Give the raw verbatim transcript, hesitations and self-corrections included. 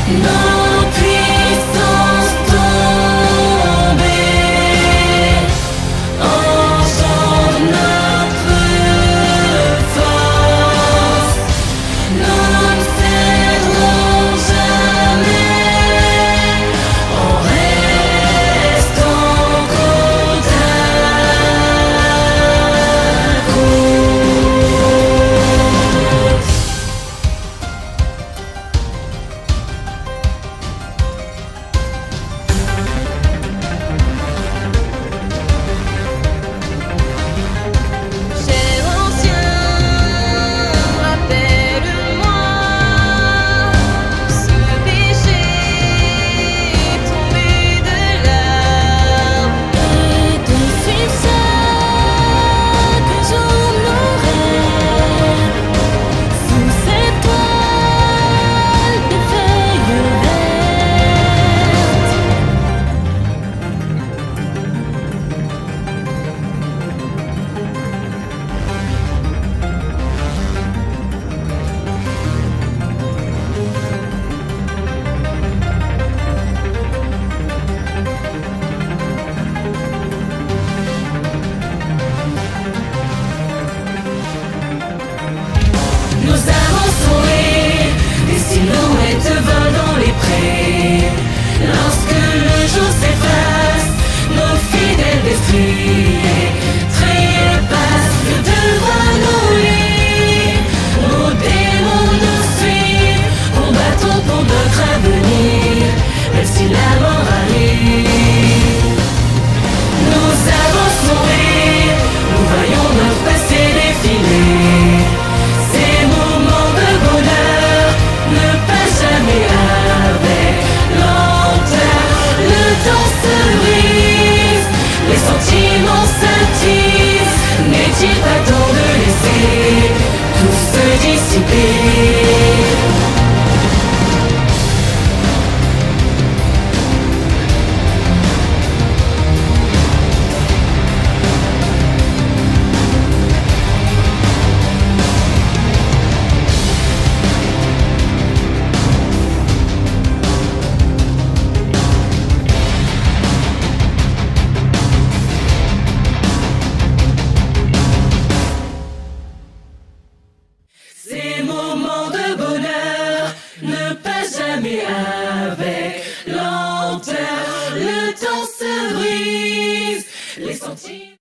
nos puissances tombées, engendrent notre force. Nous ne céderons jamais en restant côte à côte. Cher ancien, rappelle-moi ce péché tombé de l'arbre Et de suivre chaque jour nos rêves sous cette toile de feuilles vertes. Nous avançons et des silhouettes volent dans les prés. Lorsque le jour s'efface, nos fidèles destriers trépassent devant nos lits. Nos démons nous suivent, combattons pour notre avenir, même si la mort arrive. Nous avançons et nous voyons notre passé défiler. Ces moments de bonheur ne passent jamais avec lenteur. Le temps se brise, les sentiments s'attisent. N'est-il pas temps de laisser tout se dissiper? Ces moments de bonheur ne passent jamais avec lenteur. Le temps se brise, les sentiments